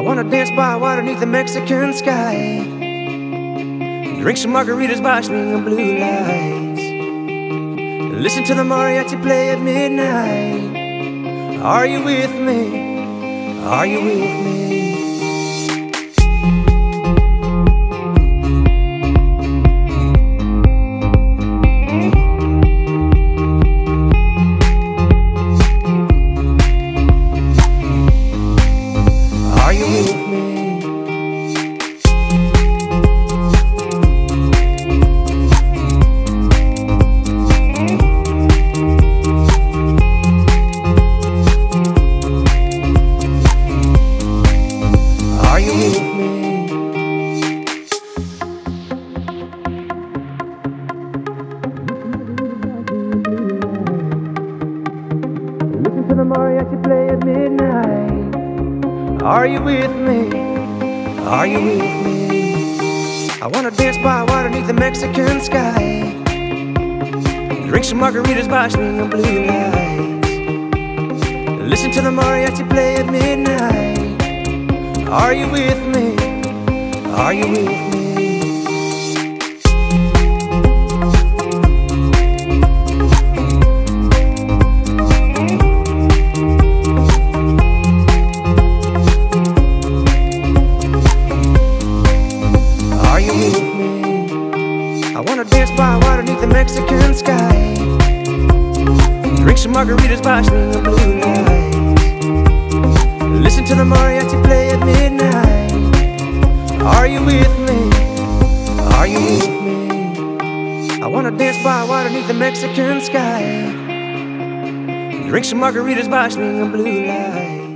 wanna dance by water beneath the Mexican sky, drink some margaritas by swinging blue lights, listen to the mariachi play at midnight. Are you with me? Are you with me? Listen to the mariachi play at midnight. Are you with me? Are you with me? I wanna dance by water beneath the Mexican sky, drink some margaritas by swinging blue lights, listen to the mariachi play at midnight. Are you with me? Are you with me? I wanna dance by water beneath the Mexican sky, drink some margaritas by swinging blue lights, listen to the mariachi play at midnight. Are you with me? Are you with me? I wanna dance by water beneath the Mexican sky, drink some margaritas by swinging blue lights.